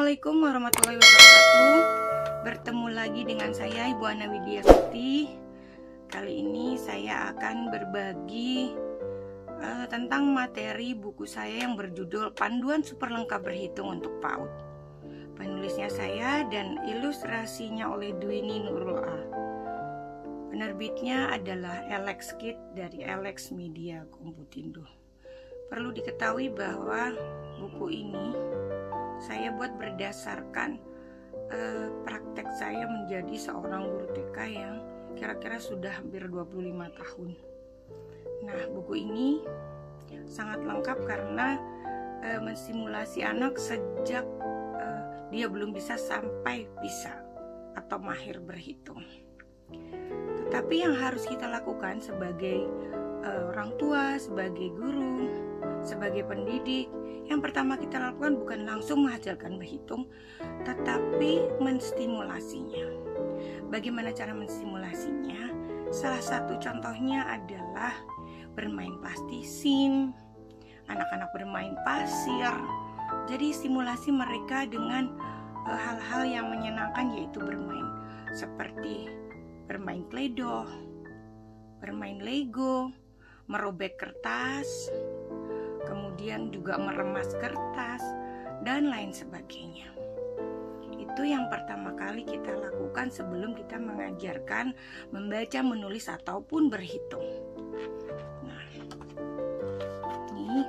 Assalamualaikum warahmatullahi wabarakatuh. Bertemu lagi dengan saya Ibu Ana Widiastuti. Kali ini saya akan berbagi tentang materi buku saya yang berjudul Panduan Super Lengkap Berhitung untuk PAUD. Penulisnya saya dan ilustrasinya oleh Dwini Nurul A. Penerbitnya adalah Alex Kid dari Alex Media Komputindo. Perlu diketahui bahwa buku ini saya buat berdasarkan praktek saya menjadi seorang guru TK yang kira-kira sudah hampir 25 tahun. Nah, buku ini sangat lengkap karena menstimulasi anak sejak dia belum bisa sampai bisa atau mahir berhitung. Tetapi yang harus kita lakukan sebagai orang tua, sebagai guru, sebagai pendidik, yang pertama kita lakukan bukan langsung mengajarkan berhitung, tetapi menstimulasinya. Bagaimana cara menstimulasinya? Salah satu contohnya adalah bermain plastisim, anak-anak bermain pasir. Jadi stimulasi mereka dengan hal-hal yang menyenangkan, yaitu bermain seperti bermain Play-Doh, bermain Lego, merobek kertas, kemudian juga meremas kertas, dan lain sebagainya. Itu yang pertama kali kita lakukan sebelum kita mengajarkan membaca, menulis, ataupun berhitung. Nah, ini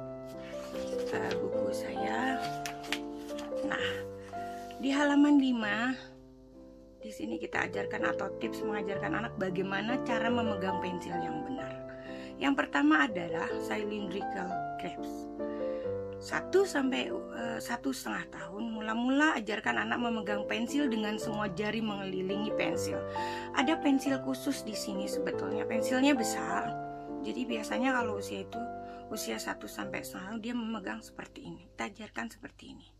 buku saya. Nah, di halaman 5, di sini kita ajarkan atau tips mengajarkan anak bagaimana cara memegang pensil yang benar. Yang pertama adalah cylindrical grasp. 1-1,5 tahun mula-mula ajarkan anak memegang pensil dengan semua jari mengelilingi pensil. Ada pensil khusus di sini sebetulnya, pensilnya besar. Jadi biasanya kalau usia 1-1,5 tahun dia memegang seperti ini. Kita ajarkan seperti ini.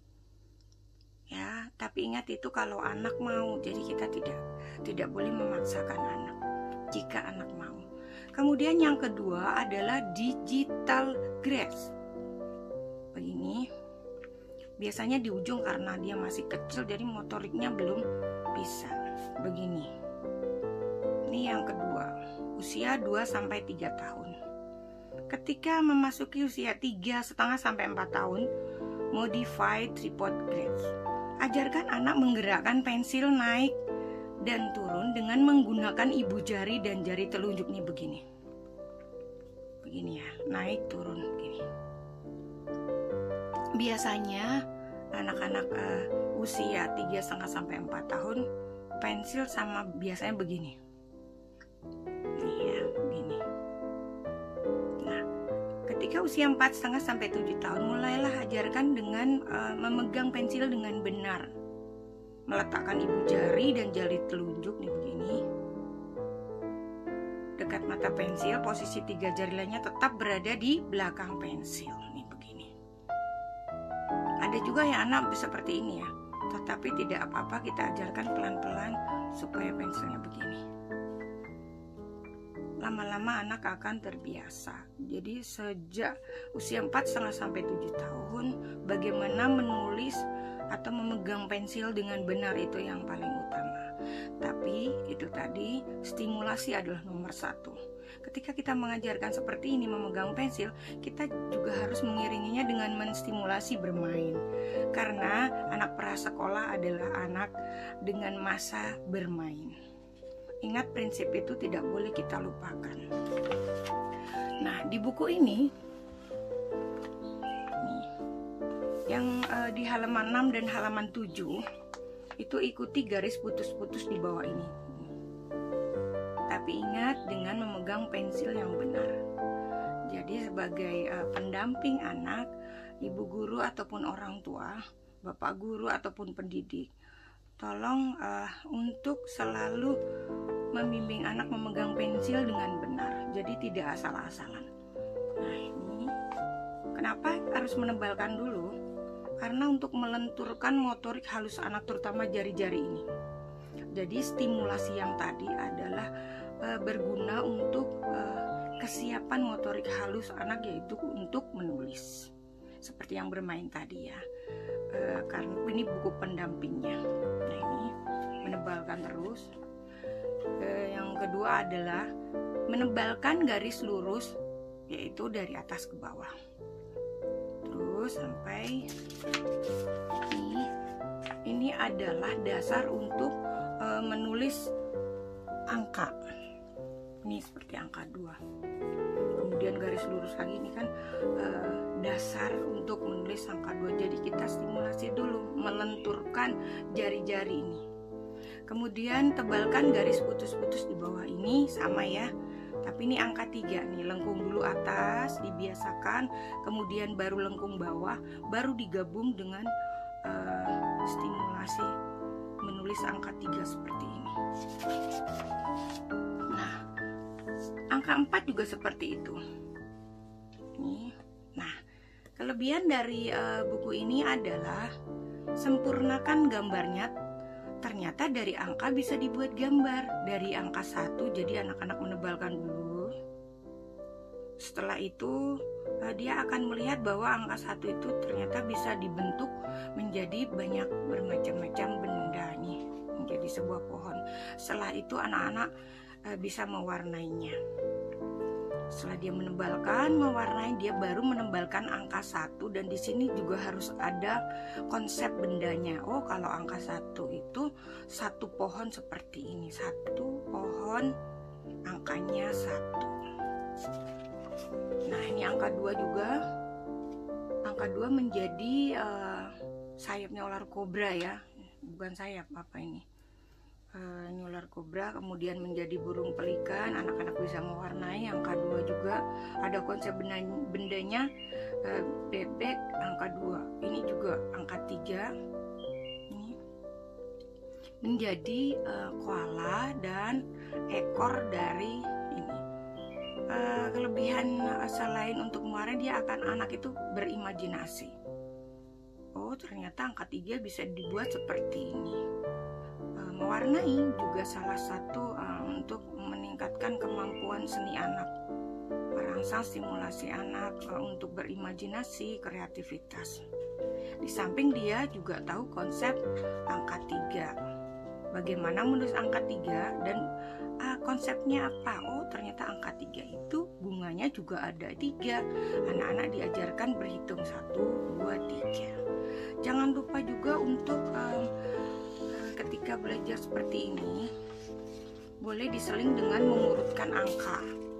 Ya, tapi ingat itu kalau anak mau. Jadi kita tidak boleh memaksakan anak jika anak mau. Kemudian yang kedua adalah digital grasp. Begini. Biasanya di ujung karena dia masih kecil jadi motoriknya belum bisa. Begini. Ini yang kedua, usia 2-3 tahun. Ketika memasuki usia 3,5-4 tahun, modified tripod grasp. Ajarkan anak menggerakkan pensil naik dan turun dengan menggunakan ibu jari dan jari telunjuk nih begini ya, naik turun begini. Biasanya anak-anak usia 3,5-4 tahun pensil sama biasanya begini. Nih ya, begini. Nah, ketika usia 4,5-7 tahun mulailah ajarkan dengan memegang pensil dengan benar. Meletakkan ibu jari dan jari telunjuk nih begini. Dekat mata pensil, posisi 3 jari lainnya tetap berada di belakang pensil nih begini. Ada juga yang anak seperti ini ya, tetapi tidak apa-apa, kita ajarkan pelan-pelan supaya pensilnya begini. Lama-lama anak akan terbiasa. Jadi sejak usia 4,5-7 tahun, bagaimana menulis atau memegang pensil dengan benar itu yang paling utama. Tapi itu tadi, stimulasi adalah nomor 1. Ketika kita mengajarkan seperti ini memegang pensil, kita juga harus mengiringinya dengan menstimulasi bermain. Karena anak prasekolah adalah anak dengan masa bermain. Ingat, prinsip itu tidak boleh kita lupakan. Nah, di buku ini yang di halaman 6 dan halaman 7 itu ikuti garis putus-putus di bawah ini. Tapi ingat, dengan memegang pensil yang benar. Jadi sebagai pendamping anak, ibu guru ataupun orang tua, bapak guru ataupun pendidik, tolong untuk selalu membimbing anak memegang pensil dengan benar. Jadi tidak asal-asalan. Nah, ini kenapa harus menebalkan dulu? Karena untuk melenturkan motorik halus anak, terutama jari-jari ini. Jadi stimulasi yang tadi adalah berguna untuk kesiapan motorik halus anak, yaitu untuk menulis. Seperti yang bermain tadi ya. karena ini buku pendampingnya. Nah, ini menebalkan terus. Yang kedua adalah menebalkan garis lurus, yaitu dari atas ke bawah terus sampai ini adalah dasar untuk menulis angka. Ini seperti angka 2. Kemudian garis lurus lagi, ini kan dasar untuk menulis angka 2. Jadi kita stimulasi dulu, melenturkan jari-jari ini. Kemudian tebalkan garis putus-putus di bawah ini, sama ya. Tapi ini angka 3 nih, lengkung dulu atas, dibiasakan, kemudian baru lengkung bawah, baru digabung dengan stimulasi menulis angka 3 seperti ini. Nah, angka 4 juga seperti itu. Nah, kelebihan dari buku ini adalah sempurnakan gambarnya. Ternyata dari angka bisa dibuat gambar. Dari angka 1, jadi anak-anak menebalkan dulu. Setelah itu dia akan melihat bahwa angka 1 itu ternyata bisa dibentuk menjadi banyak bermacam-macam benda nih, menjadi sebuah pohon. Setelah itu anak-anak bisa mewarnainya. Setelah dia menebalkan, mewarnai, dia baru menebalkan angka 1. Dan di sini juga harus ada konsep bendanya. Oh, kalau angka 1 itu satu pohon seperti ini. Satu pohon, angkanya 1. Nah, ini angka 2 juga. Angka 2 menjadi sayapnya ular kobra ya. Bukan sayap, apa ini? Ini ular kobra, kemudian menjadi burung pelikan. Anak-anak bisa mewarnai. Angka 2 juga ada konsep bendanya, bebek. Angka 2 ini juga angka 3 ini menjadi koala dan ekor dari ini. Kelebihan selain untuk mewarnai, dia akan, anak itu berimajinasi. Oh, ternyata angka 3 bisa dibuat seperti ini. Mewarnai juga salah satu untuk meningkatkan kemampuan seni anak, merangsang stimulasi anak untuk berimajinasi, kreativitas. Di samping dia juga tahu konsep angka 3, bagaimana menulis angka 3 dan konsepnya apa. Oh, ternyata angka 3 itu bunganya juga ada 3. Anak-anak diajarkan berhitung 1, 2, 3. Jangan lupa juga untuk ketika belajar seperti ini, boleh diseling dengan mengurutkan angka.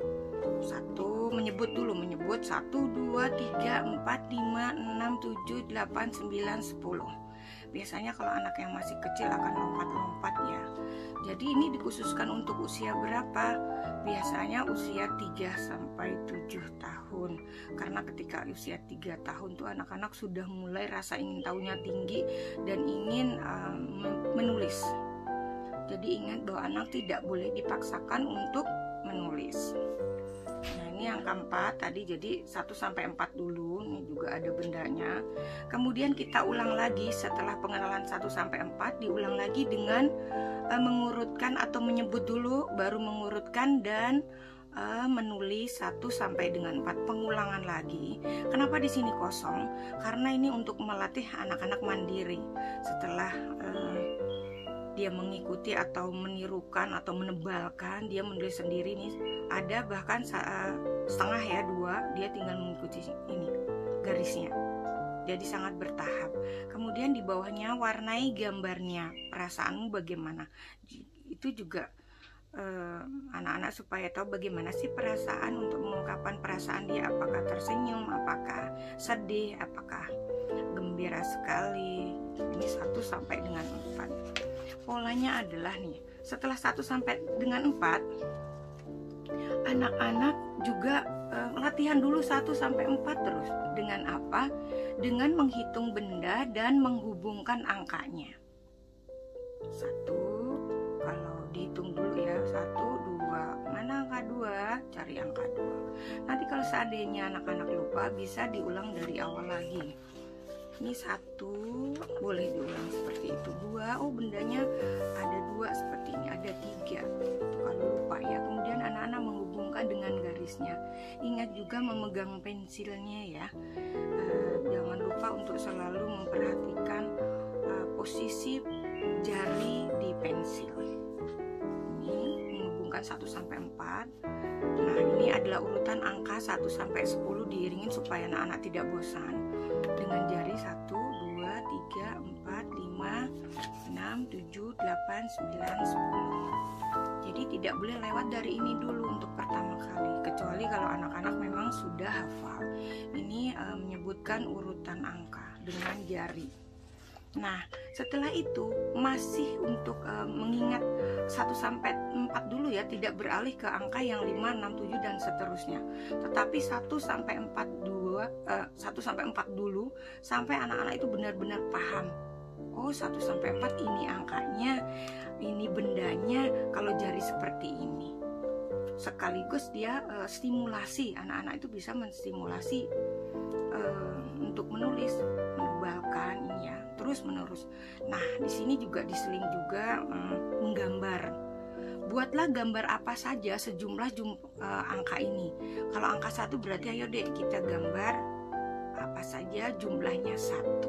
1, menyebut 1, 2, 3, 4, 5, 6, 7, 8, 9, 10. Biasanya kalau anak yang masih kecil akan lompat-lompat ya. Jadi ini dikhususkan untuk usia berapa? Biasanya usia 3 sampai 7 tahun. Karena ketika usia 3 tahun tuh anak-anak sudah mulai rasa ingin tahunya tinggi dan ingin menulis. Jadi ingat bahwa anak tidak boleh dipaksakan untuk menulis. Nah, ini angka 4 tadi, jadi 1 sampai 4 dulu. Ini juga ada bendanya. Kemudian kita ulang lagi setelah pengenalan 1 sampai 4, diulang lagi dengan mengurutkan atau menyebut dulu, baru mengurutkan dan menulis 1 sampai dengan 4. Pengulangan lagi. Kenapa di sini kosong? Karena ini untuk melatih anak-anak mandiri. Setelah dia mengikuti atau menirukan atau menebalkan, dia menulis sendiri nih. Ada bahkan setengah ya, 2, dia tinggal mengikuti ini garisnya. Jadi sangat bertahap. Kemudian di bawahnya warnai gambarnya, perasaanmu bagaimana. Itu juga anak-anak supaya tahu bagaimana sih perasaan, untuk mengungkapkan perasaan dia, apakah tersenyum, apakah sedih, apakah gembira sekali. Ini 1 sampai dengan 4. Polanya adalah nih, setelah 1 sampai dengan 4, anak-anak juga latihan dulu 1 sampai 4 terus. Dengan apa? Dengan menghitung benda dan menghubungkan angkanya. 1, kalau dihitung dulu ya, 1, 2, mana angka 2? Cari angka 2. Nanti kalau seandainya anak-anak lupa, bisa diulang dari awal lagi. Ini 1, boleh diulang seperti itu. 2, oh bendanya ada 2 seperti ini, ada 3. Itu kalau lupa ya. Kemudian anak-anak menghubungkan dengan garisnya. Ingat juga memegang pensilnya ya. Jangan lupa untuk selalu memperhatikan bukan 1 sampai 4. Nah, ini adalah urutan angka 1 sampai 10 diiringin supaya anak-anak tidak bosan. Dengan jari 1, 2, 3, 4, 5, 6, 7, 8, 9, 10. Jadi tidak boleh lewat dari ini dulu untuk pertama kali, kecuali kalau anak-anak memang sudah hafal. Ini menyebutkan urutan angka dengan jari. Nah, setelah itu masih untuk mengingat 1 sampai 4 dulu ya, tidak beralih ke angka yang 5, 6, 7 dan seterusnya. Tetapi 1 sampai 4 dulu sampai anak-anak itu benar-benar paham. Oh, 1 sampai 4 ini angkanya, ini bendanya kalau jari seperti ini. Sekaligus dia stimulasi, anak-anak itu bisa menstimulasi untuk menulis, menebalkan ini ya, terus menerus. Nah, di sini juga diseling juga menggambar. Buatlah gambar apa saja sejumlah angka ini. Kalau angka 1 berarti ayo deh kita gambar apa saja jumlahnya 1.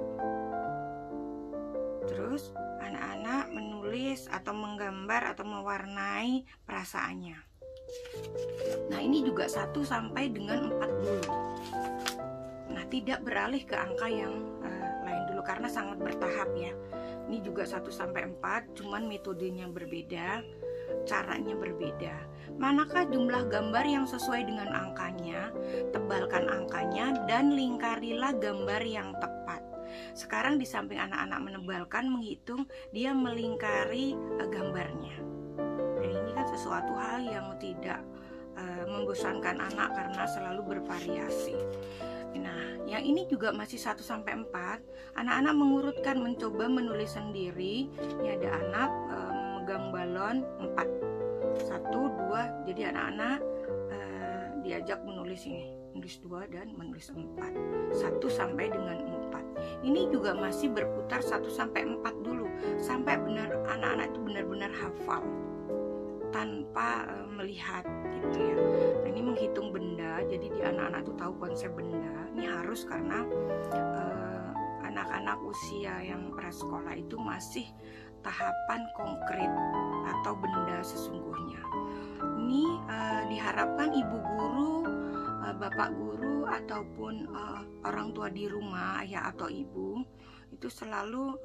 Terus anak-anak menulis atau menggambar atau mewarnai perasaannya. Nah, ini juga 1 sampai dengan 4 dulu. Nah, tidak beralih ke angka yang lain dulu karena sangat bertahap ya. Ini juga 1 sampai 4, cuman metodenya berbeda, caranya berbeda. Manakah jumlah gambar yang sesuai dengan angkanya, tebalkan angkanya dan lingkarilah gambar yang tepat. Sekarang di samping anak-anak menebalkan, menghitung, dia melingkari gambarnya. Dan ini kan sesuatu hal yang tidak membosankan anak karena selalu bervariasi. Nah, yang ini juga masih 1 sampai 4. Anak-anak mengurutkan, mencoba menulis sendiri. Ini ada anak memegang balon 4. 1, 2. Jadi anak-anak diajak menulis ini. Menulis 2 dan menulis 4. 1 sampai dengan 4. Ini juga masih berputar 1 sampai 4 dulu. Sampai benar anak-anak itu benar-benar hafal tanpa melihat gitu ya. Nah, ini menghitung benda, jadi di anak-anak itu tahu konsep benda. Ini harus karena anak-anak usia yang prasekolah itu masih tahapan konkret atau benda sesungguhnya. Ini diharapkan ibu guru, bapak guru ataupun orang tua di rumah, ayah atau ibu itu selalu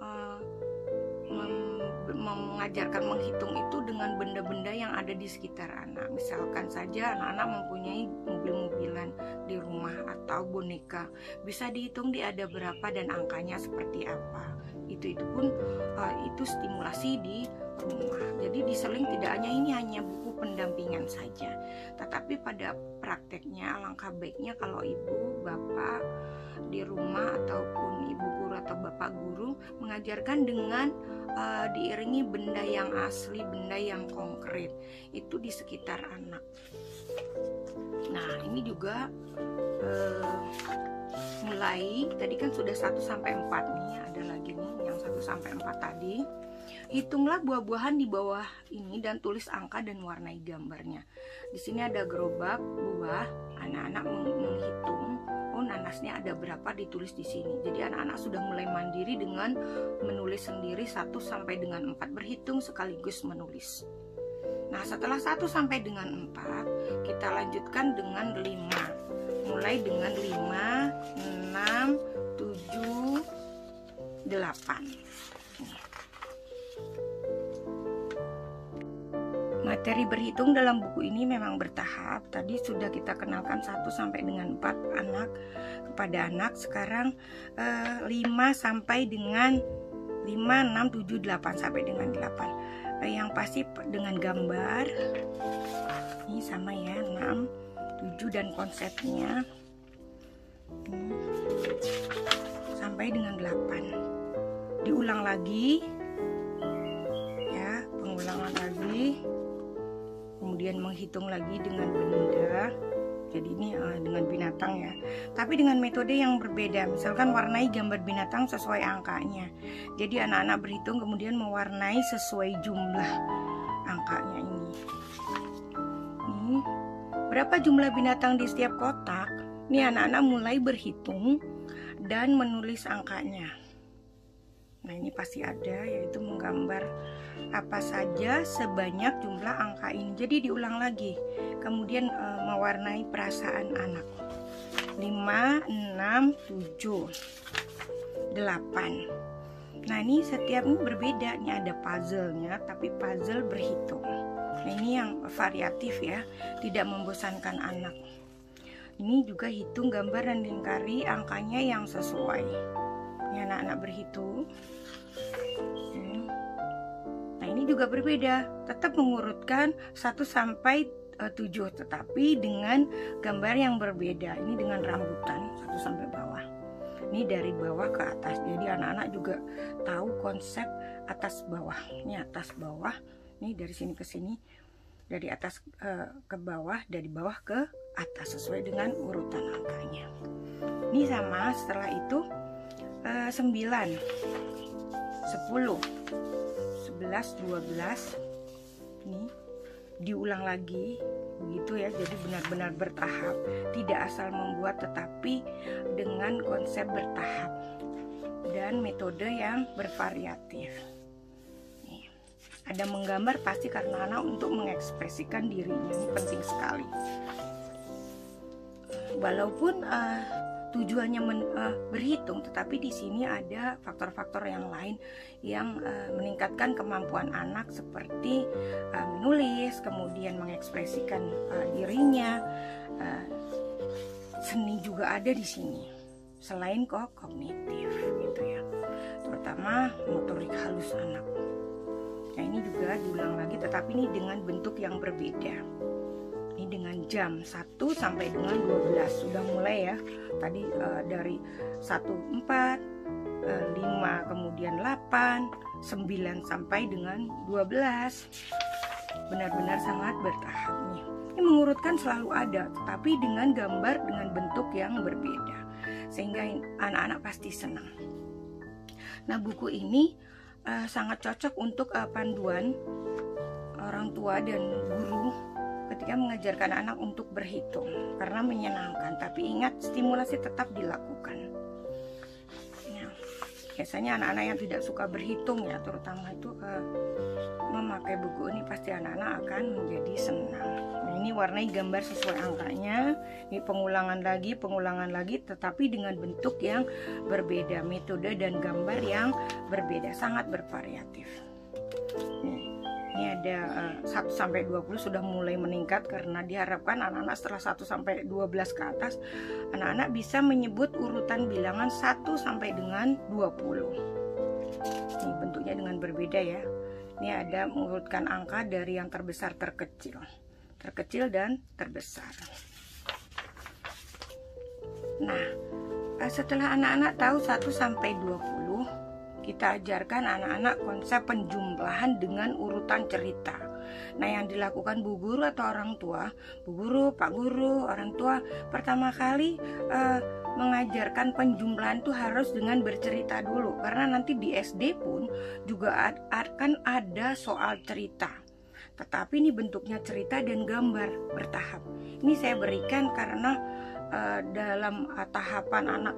mengajarkan menghitung itu dengan benda-benda yang ada di sekitar anak. Misalkan saja anak-anak mempunyai mobil-mobilan di rumah atau boneka, bisa dihitung dia ada berapa dan angkanya seperti apa. Itu pun itu stimulasi di rumah. Jadi diseling tidak hanya ini, hanya buku pendampingan saja, tetapi pada prakteknya alangkah baiknya kalau ibu bapak di rumah ataupun ibu guru atau bapak guru mengajarkan dengan diiringi benda yang asli, benda yang konkret itu di sekitar anak. Nah, ini juga mulai tadi kan sudah 1 sampai 4 nih, ada lagi nih yang 1 sampai 4 tadi. Hitunglah buah-buahan di bawah ini dan tulis angka dan warnai gambarnya. Di sini ada gerobak buah, anak-anak menghitung, oh nanasnya ada berapa ditulis di sini. Jadi anak-anak sudah mulai mandiri dengan menulis sendiri 1 sampai dengan 4, berhitung sekaligus menulis. Nah, setelah 1 sampai dengan 4, kita lanjutkan dengan 5. Mulai dengan 5, 6, 7, 8. Materi berhitung dalam buku ini memang bertahap. Tadi sudah kita kenalkan 1 sampai dengan 4 anak kepada anak. Sekarang 5 sampai dengan 5, 6, 7, 8 sampai dengan 8. Yang pasti dengan gambar. Ini sama ya, 6, 7 dan konsepnya. Sampai dengan 8. Diulang lagi. Ya, pengulangan lagi. Kemudian menghitung lagi dengan benda, jadi ini dengan binatang ya, tapi dengan metode yang berbeda. Misalkan warnai gambar binatang sesuai angkanya, jadi anak-anak berhitung kemudian mewarnai sesuai jumlah angkanya. Ini berapa jumlah binatang di setiap kotak. Ini anak-anak mulai berhitung dan menulis angkanya. Nah ini pasti ada, yaitu menggambar apa saja sebanyak jumlah angka ini. Jadi diulang lagi, kemudian mewarnai perasaan anak. 5, 6, 7, 8. Nah ini setiap ini berbeda. Ini ada puzzle-nya, tapi puzzle berhitung. Nah ini yang variatif ya, tidak membosankan anak. Ini juga hitung, gambar, dan lingkari angkanya yang sesuai. Ini anak-anak berhitung. Nah ini juga berbeda, tetap mengurutkan 1 sampai 7, tetapi dengan gambar yang berbeda. Ini dengan rambutan 1 sampai bawah. Ini dari bawah ke atas. Jadi anak-anak juga tahu konsep atas bawah. Ini atas bawah. Ini dari sini ke sini, dari atas ke bawah, dari bawah ke atas sesuai dengan urutan angkanya. Ini sama, setelah itu 9, 10, 11, 12. Ini diulang lagi begitu ya. Jadi benar-benar bertahap, tidak asal membuat, tetapi dengan konsep bertahap dan metode yang bervariatif. Ada menggambar pasti karena anak untuk mengekspresikan dirinya, ini penting sekali. Walaupun tujuannya berhitung, tetapi di sini ada faktor-faktor yang lain yang meningkatkan kemampuan anak seperti menulis, kemudian mengekspresikan dirinya. Seni juga ada di sini selain kognitif gitu ya, terutama motorik halus anak. Nah ini juga diulang lagi, tetapi ini dengan bentuk yang berbeda. Ini dengan jam 1 sampai dengan 12 sudah mulai ya. Tadi dari 1, 4, 5, kemudian 8, 9 sampai dengan 12. Benar-benar sangat bertahap nih. Ini mengurutkan selalu ada, tetapi dengan gambar dengan bentuk yang berbeda, sehingga anak-anak pasti senang. Nah buku ini sangat cocok untuk panduan orang tua dan guru ketika mengajarkan anak untuk berhitung, karena menyenangkan. Tapi ingat, stimulasi tetap dilakukan. Nah, biasanya anak-anak yang tidak suka berhitung ya, terutama itu memakai buku ini, pasti anak-anak akan menjadi senang. Nah ini warnai gambar sesuai angkanya. Ini pengulangan lagi, tetapi dengan bentuk yang berbeda, metode dan gambar yang berbeda, sangat bervariatif. Ini ada 1 sampai 20 sudah mulai meningkat, karena diharapkan anak-anak setelah 1 sampai 12 ke atas, anak-anak bisa menyebut urutan bilangan 1 sampai dengan 20. Ini bentuknya dengan berbeda ya. Ini ada mengurutkan angka dari yang terbesar terkecil dan terbesar. Nah, setelah anak-anak tahu 1 sampai 20, kita ajarkan anak-anak konsep penjumlahan dengan urutan cerita. Nah, yang dilakukan bu guru atau orang tua, bu guru, pak guru, orang tua, pertama kali mengajarkan penjumlahan itu harus dengan bercerita dulu, karena nanti di SD pun juga akan ada soal cerita. Tetapi ini bentuknya cerita dan gambar bertahap. Ini saya berikan karena dalam tahapan anak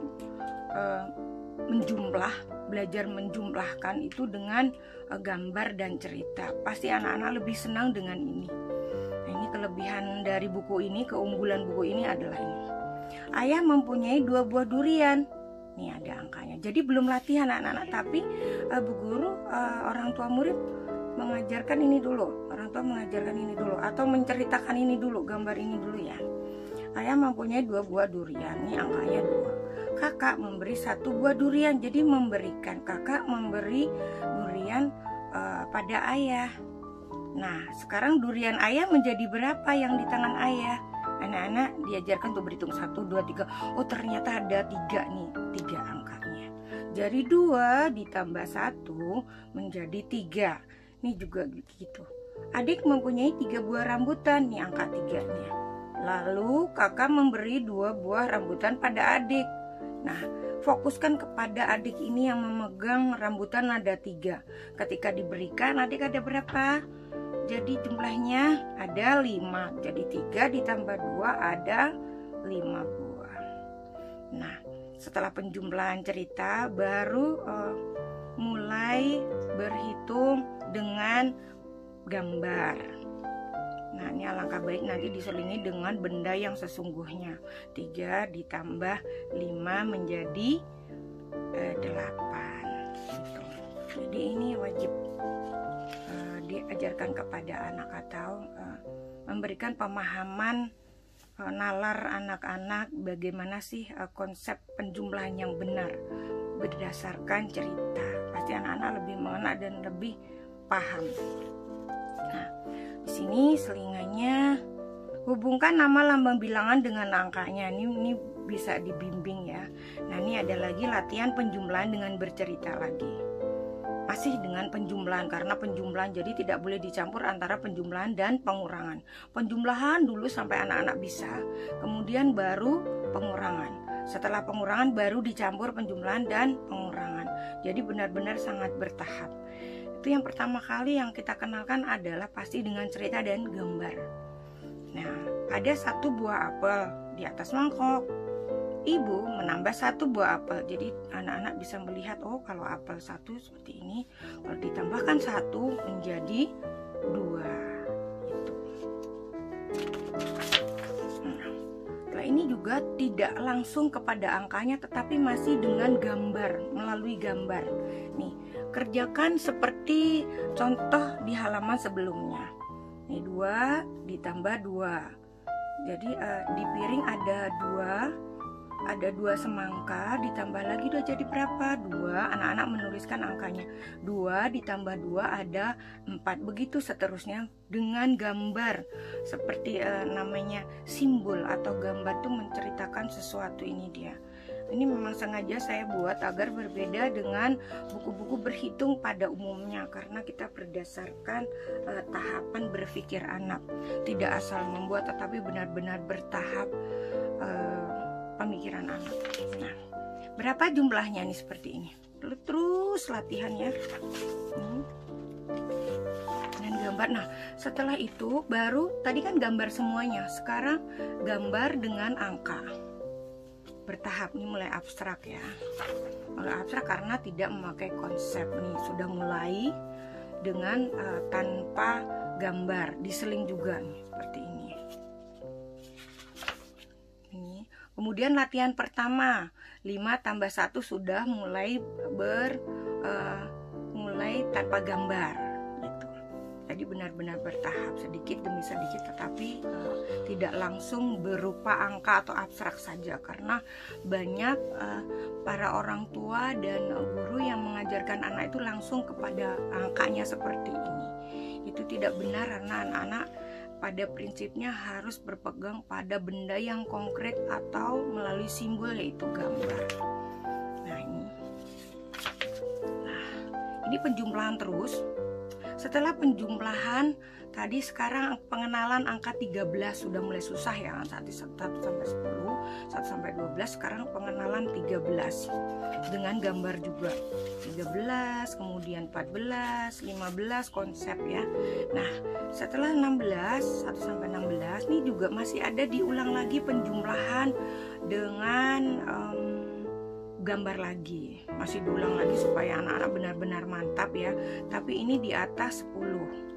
belajar menjumlahkan itu dengan gambar dan cerita, pasti anak-anak lebih senang dengan ini. Nah, ini kelebihan dari buku ini, keunggulan buku ini adalah ini. Ayah mempunyai 2 buah durian. Ini ada angkanya. Jadi belum latihan anak-anak, tapi bu guru, orang tua murid mengajarkan ini dulu, orang tua mengajarkan ini dulu, atau menceritakan ini dulu, gambar ini dulu ya. Ayah mempunyai 2 buah durian, ini angkanya 2. Kakak memberi 1 buah durian, jadi memberikan. Kakak memberi durian pada ayah. Nah, sekarang durian ayah menjadi berapa yang di tangan ayah? Anak-anak diajarkan untuk berhitung 1, 2, 3. Oh ternyata ada 3 nih, 3 angkanya. Jadi 2 ditambah 1 menjadi 3. Ini juga begitu. Adik mempunyai 3 buah rambutan, nih angka 3-nya. Lalu kakak memberi 2 buah rambutan pada adik. Nah, fokuskan kepada adik ini yang memegang rambutan ada 3. Ketika diberikan, adik ada berapa? Jadi jumlahnya ada 5. Jadi 3 ditambah 2 ada 5 buah. Nah, setelah penjumlahan cerita baru mulai mulai berhitung dengan gambar. Nah, ini alangkah baik nanti diselingi dengan benda yang sesungguhnya. 3 ditambah 5 menjadi 8 gitu. Jadi ini wajib diajarkan kepada anak atau memberikan pemahaman nalar anak-anak bagaimana sih konsep penjumlahan yang benar berdasarkan cerita. Pasti anak-anak lebih mengena dan lebih paham. Nah, di sini selingannya hubungkan nama lambang bilangan dengan angkanya. Ini bisa dibimbing ya. Nah, ini ada lagi latihan penjumlahan dengan bercerita lagi. Masih dengan penjumlahan, karena penjumlahan jadi tidak boleh dicampur antara penjumlahan dan pengurangan. Penjumlahan dulu sampai anak-anak bisa, kemudian baru pengurangan. Setelah pengurangan baru dicampur penjumlahan dan pengurangan. Jadi benar-benar sangat bertahap. Itu yang pertama kali yang kita kenalkan adalah pasti dengan cerita dan gambar. Nah, ada 1 buah apel di atas mangkok. Ibu menambah 1 buah apel. Jadi anak-anak bisa melihat, oh kalau apel 1 seperti ini, kalau ditambahkan 1 menjadi 2 gitu. Nah, setelah ini juga tidak langsung kepada angkanya, tetapi masih dengan gambar, melalui gambar. Nih, kerjakan seperti contoh di halaman sebelumnya. Nih, 2 ditambah 2. Jadi di piring ada 2 semangka, ditambah lagi udah jadi berapa? 2. Anak-anak menuliskan angkanya. 2 ditambah 2 ada 4. Begitu seterusnya dengan gambar. Seperti namanya simbol atau gambar itu menceritakan sesuatu, ini dia. Ini memang sengaja saya buat agar berbeda dengan buku-buku berhitung pada umumnya, karena kita berdasarkan tahapan berpikir anak. Tidak asal membuat, tetapi benar-benar bertahap pemikiran anak. Nah, berapa jumlahnya nih seperti ini? Terus latihan ya. Dan gambar. Nah, setelah itu baru tadi kan gambar semuanya. Sekarang gambar dengan angka. Bertahap, ini mulai abstrak ya. Mulai abstrak karena tidak memakai konsep. Nih sudah mulai dengan tanpa gambar, diseling juga nih seperti ini. Kemudian latihan pertama 5 tambah 1 sudah mulai mulai tanpa gambar gitu. Jadi benar-benar bertahap sedikit demi sedikit, tetapi tidak langsung berupa angka atau abstrak saja, karena banyak para orang tua dan guru yang mengajarkan anak itu langsung kepada angkanya seperti ini. Itu tidak benar, karena anak-anak pada prinsipnya harus berpegang pada benda yang konkret atau melalui simbol, yaitu gambar. Nah, ini penjumlahan terus. Setelah penjumlahan tadi, sekarang pengenalan angka 13 sudah mulai susah ya. 1 sampai 10, 1 sampai 12, sekarang pengenalan 13 dengan gambar juga. 13, kemudian 14, 15 konsep ya. Nah, setelah 16, 1 sampai 16 ini juga masih ada diulang lagi penjumlahan dengan gambar lagi. Masih diulang lagi supaya anak-anak benar-benar mantap ya. Tapi ini di atas 10.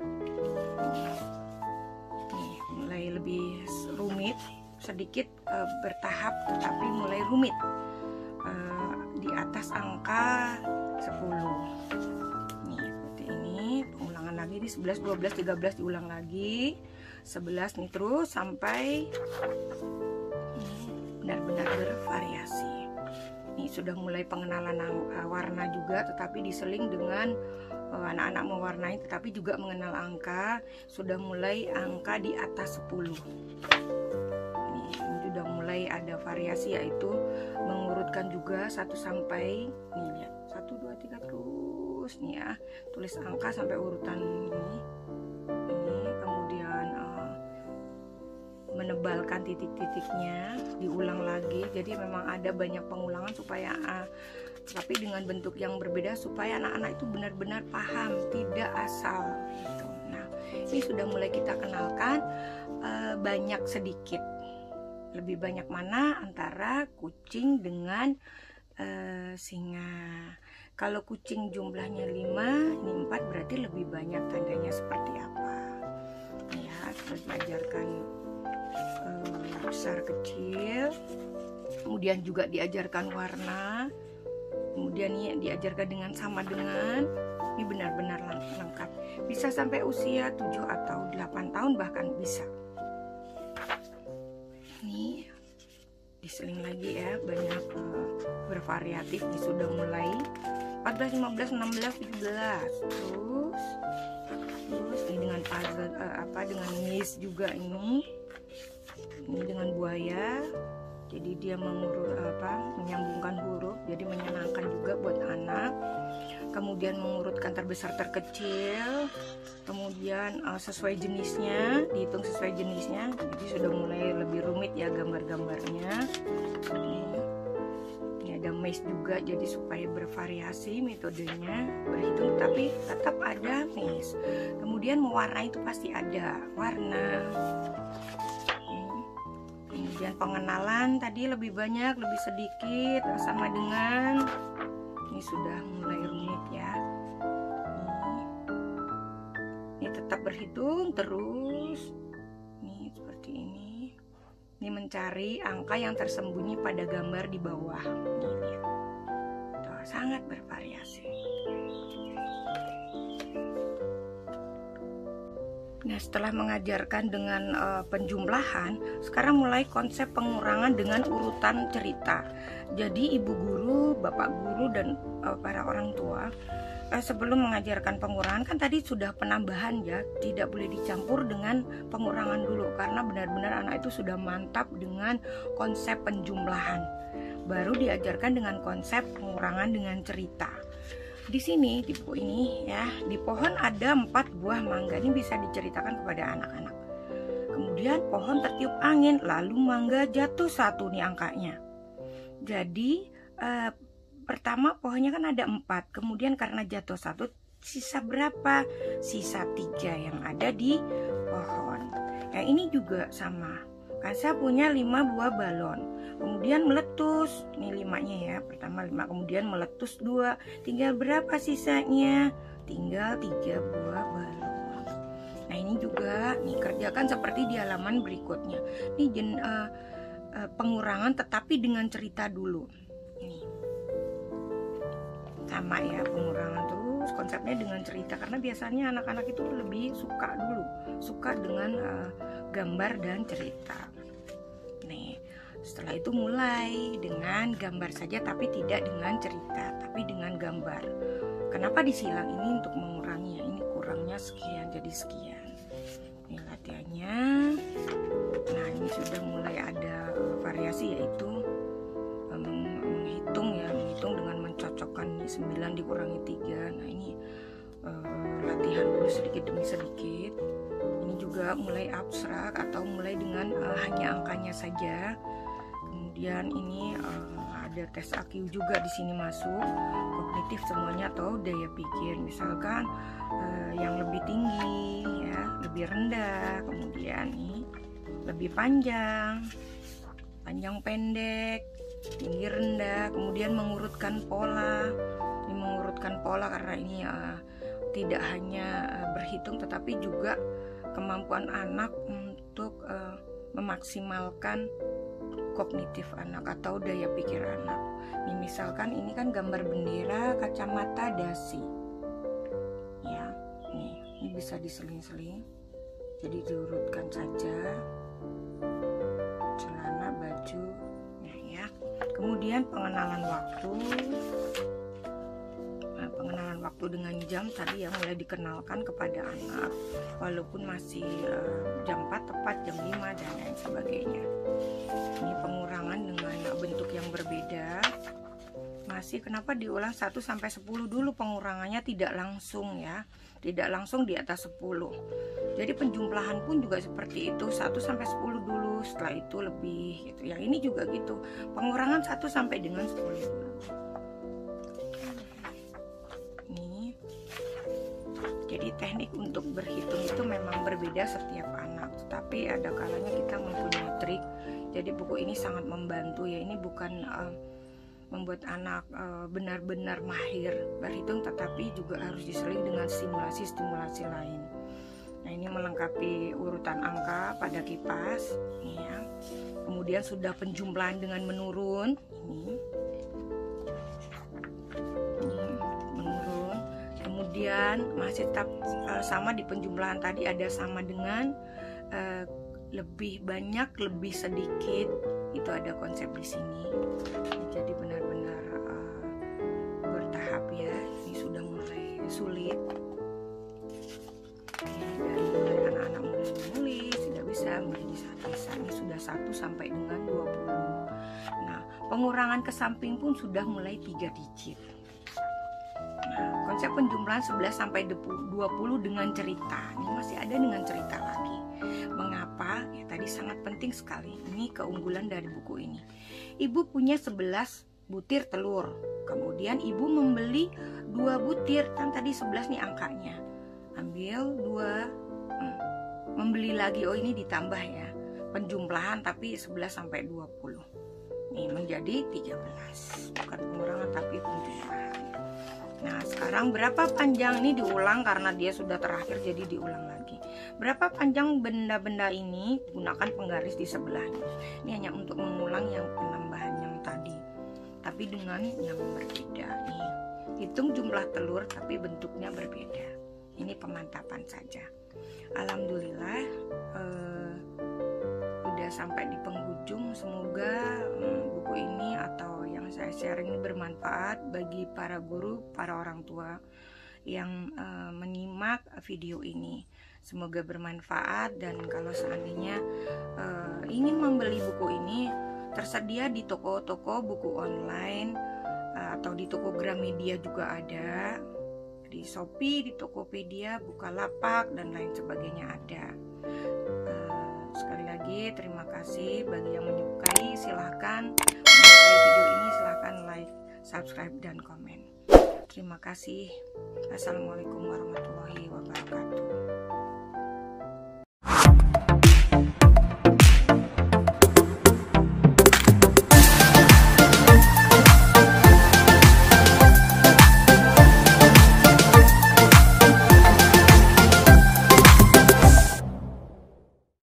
Nih, mulai lebih rumit, sedikit bertahap tetapi mulai rumit. Di atas angka 10. Nih, seperti ini. Pengulangan lagi di 11, 12, 13 diulang lagi. 11 nih terus sampai benar-benar bervariasi. Ini sudah mulai pengenalan warna juga, tetapi diseling dengan anak-anak mewarnai tetapi juga mengenal angka. Sudah mulai angka di atas 10. Ini sudah mulai ada variasi, yaitu mengurutkan juga 1 sampai, nih lihat, 1, 2, 3 terus nih ya, tulis angka sampai urutan ini kemudian menebalkan titik-titiknya, diulang lagi. Jadi memang ada banyak pengulangan supaya tapi dengan bentuk yang berbeda supaya anak-anak itu benar-benar paham, tidak asal gitu. Nah, ini sudah mulai kita kenalkan banyak sedikit. Lebih banyak mana antara kucing dengan singa. Kalau kucing jumlahnya 5, ini 4, berarti lebih banyak. Tandanya seperti apa? Ya, terus diajarkan besar kecil, kemudian juga diajarkan warna, kemudian ini diajarkan dengan sama dengan. Ini benar-benar lengkap. Bisa sampai usia 7 atau 8 tahun bahkan bisa. Ini diseling lagi ya, banyak bervariatif. Ini sudah mulai 14, 15, 16, 17. Terus ini dengan puzzle dengan miss juga ini dengan buaya. Jadi dia menyambungkan huruf, jadi menyenangkan juga buat anak. Kemudian mengurutkan terbesar terkecil, kemudian sesuai jenisnya, dihitung sesuai jenisnya. Jadi sudah mulai lebih rumit ya gambar-gambarnya. Ini ada maze juga, jadi supaya bervariasi metodenya berhitung, tapi tetap ada maze. Kemudian mewarnai itu pasti ada warna. Kemudian pengenalan tadi lebih banyak, lebih sedikit, sama dengan. Ini sudah mulai rumit ya. Ini tetap berhitung terus. Ini seperti ini. Ini mencari angka yang tersembunyi pada gambar di bawah. Ini lihat. Tuh, sangat bervariasi. Nah, setelah mengajarkan dengan penjumlahan, sekarang mulai konsep pengurangan dengan urutan cerita. Jadi ibu guru, bapak guru, dan para orang tua sebelum mengajarkan pengurangan, kan tadi sudah penambahan ya, tidak boleh dicampur dengan pengurangan dulu, karena benar-benar anak itu sudah mantap dengan konsep penjumlahan. Baru diajarkan dengan konsep pengurangan dengan cerita. Di sini, di buku ini ya, di pohon ada 4 buah mangga. Ini bisa diceritakan kepada anak-anak. Kemudian pohon tertiup angin, lalu mangga jatuh 1 nih angkanya. Jadi pertama pohonnya kan ada 4, kemudian karena jatuh 1, sisa berapa? Sisa 3 yang ada di pohon. Yang ini juga sama. Kan saya punya 5 buah balon, kemudian meletus. Ini 5-nya ya, pertama 5, kemudian meletus 2. Tinggal berapa sisanya? Tinggal 3 buah balon. Nah ini juga nih, kerjakan seperti di halaman berikutnya. Ini pengurangan tetapi dengan cerita dulu. Ini sama ya, pengurangan terus konsepnya dengan cerita, karena biasanya anak-anak itu lebih suka dengan gambar dan cerita. Nih, setelah itu mulai dengan gambar saja, tapi tidak dengan cerita, tapi dengan gambar. Kenapa disilang ini? Untuk mengurangi ya, ini kurangnya sekian jadi sekian. Ini latihannya. Nah ini sudah mulai ada variasi, yaitu menghitung dengan mencocokkan 9 dikurangi 3. Nah ini latihan dulu sedikit demi sedikit. Ini juga mulai abstrak atau mulai dengan hanya angkanya saja. Kemudian ini ada tes IQ juga di sini masuk, kognitif semuanya atau daya pikir. Misalkan yang lebih tinggi ya, lebih rendah, kemudian ini lebih panjang pendek, tinggi rendah, kemudian mengurutkan pola. Ini mengurutkan pola karena ini tidak hanya berhitung tetapi juga kemampuan anak untuk memaksimalkan kognitif anak atau daya pikir anak. Ini misalkan ini kan gambar bendera, kacamata, dasi. Ya, ini bisa diseling-seling. Jadi diurutkan saja. Celana, baju. Nah, ya. Kemudian pengenalan waktu. Nah, pengenalan waktu dengan jam tadi yang mulai dikenalkan kepada anak, walaupun masih jam 4 tepat, jam 5 dan lain sebagainya. Ini pengurangan dengan bentuk yang berbeda. Masih kenapa diulang 1 sampai 10 dulu pengurangannya, tidak langsung ya. Tidak langsung di atas 10. Jadi penjumlahan pun juga seperti itu, 1 sampai 10 dulu, setelah itu lebih gitu. Yang ini juga gitu. Pengurangan 1 sampai dengan 10 dulu. Jadi teknik untuk berhitung itu memang berbeda setiap anak, tetapi ada kalanya kita mempunyai trik. Jadi buku ini sangat membantu ya. Ini bukan membuat anak benar-benar mahir berhitung, tetapi juga harus diseling dengan stimulasi-stimulasi lain. Nah, ini melengkapi urutan angka pada kipas ini ya. Kemudian sudah penjumlahan dengan menurun ini menurun. Kemudian masih tetap sama di penjumlahan tadi, ada sama dengan lebih banyak, lebih sedikit, itu ada konsep di sini. Jadi benar-benar bertahap ya. Ini sudah mulai sulit. Dari mulai anak-anak mulai menulis tidak bisa menjadi bisa. Ini sudah 1 sampai dengan 20. Nah, pengurangan ke samping pun sudah mulai 3 digit. Nah, konsep penjumlahan 11 sampai 20 dengan cerita. Ini masih ada dengan cerita lagi. Mengapa? Ya tadi sangat penting sekali. Ini keunggulan dari buku ini. Ibu punya 11 butir telur. Kemudian ibu membeli 2 butir. Kan tadi 11 nih angkanya. Ambil 2, membeli lagi. Oh, ini ditambah ya. Penjumlahan tapi 11 sampai 20. Nih menjadi 13. Bukan pengurangan tapi penjumlahan. Nah, sekarang berapa panjang, ini diulang karena dia sudah terakhir jadi diulang lagi. Berapa panjang benda-benda ini, gunakan penggaris di sebelahnya. Ini hanya untuk mengulang yang penambahan yang tadi, tapi dengan yang berbeda nih. Hitung jumlah telur tapi bentuknya berbeda. Ini pemantapan saja. Alhamdulillah udah sampai di penghujung. Semoga buku ini atau yang saya sharing ini bermanfaat bagi para guru, para orang tua yang menyimak video ini. Semoga bermanfaat, dan kalau seandainya ingin membeli buku ini, tersedia di toko-toko buku online atau di toko Gramedia juga ada, di Shopee, di Tokopedia, Bukalapak dan lain sebagainya ada. Sekali lagi terima kasih bagi yang menyukai, silahkan menyukai video ini, silahkan like, subscribe dan komen. Terima kasih. Assalamualaikum warahmatullahi wabarakatuh.